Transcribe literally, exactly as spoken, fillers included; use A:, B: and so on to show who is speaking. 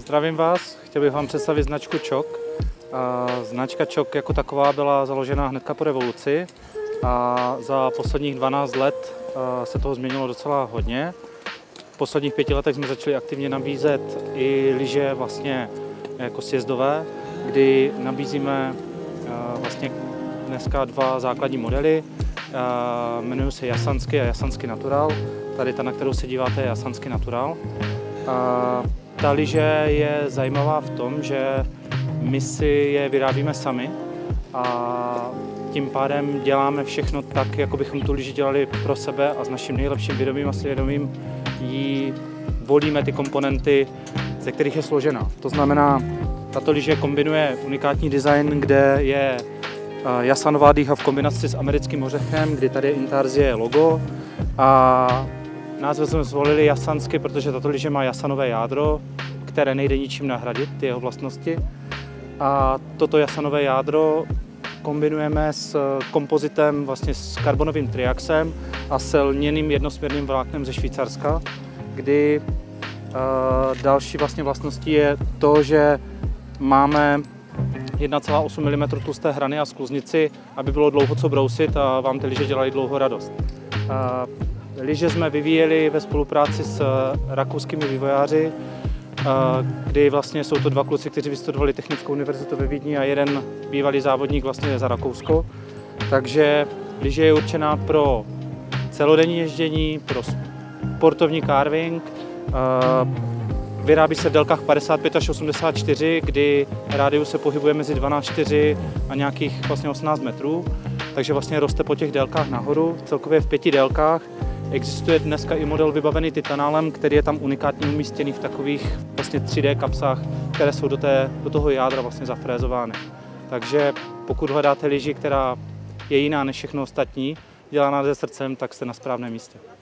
A: Zdravím vás, chtěl bych vám představit značku Čok. Značka Čok jako taková byla založena hnedka po revoluci a za posledních dvanáct let se toho změnilo docela hodně. V posledních pěti letech jsme začali aktivně nabízet i lyže vlastně jako sjezdové, kdy nabízíme vlastně dneska dva základní modely. Jmenují se Jasansky a Jasansky Natural. Tady ta, na kterou se díváte, je Jasansky Natural. Ta lyže je zajímavá v tom, že my si je vyrábíme sami a tím pádem děláme všechno tak, jako bychom tu lyži dělali pro sebe a s naším nejlepším vědomím a svědomím jí volíme ty komponenty, ze kterých je složena. To znamená, tato lyže kombinuje unikátní design, kde je jasanová dýcha v kombinaci s americkým ořechem, kdy tady je Intarsie logo a název jsme zvolili Jasansky, protože tato lyže má jasanové jádro, které nejde ničím nahradit, ty jeho vlastnosti. A toto jasanové jádro kombinujeme s kompozitem, vlastně s karbonovým triaxem a s lněným jednosměrným vláknem ze Švýcarska, kdy uh, další vlastně vlastností je to, že máme jedna celá osm milimetru tlusté hrany a skluznici, aby bylo dlouho co brousit a vám ty lyže dělají dlouho radost. Uh, lyže jsme vyvíjeli ve spolupráci s rakouskými vývojáři, kdy vlastně jsou to dva kluci, kteří vystudovali Technickou univerzitu ve Vídni a jeden bývalý závodník vlastně za Rakousko. Takže lyže je určená pro celodenní ježdění, pro sportovní carving. Vyrábí se v délkách padesát pět až osmdesát čtyři, kdy rádius se pohybuje mezi dvanáct celá čtyři a nějakých vlastně osmnáct metrů. Takže vlastně roste po těch délkách nahoru, celkově v pěti délkách. Existuje dneska i model vybavený titanálem, který je tam unikátně umístěný v takových vlastně tři dé kapsách, které jsou do, té, do toho jádra vlastně zafrézovány. Takže pokud hledáte lyži, která je jiná než všechno ostatní, dělaná se srdcem, tak jste na správném místě.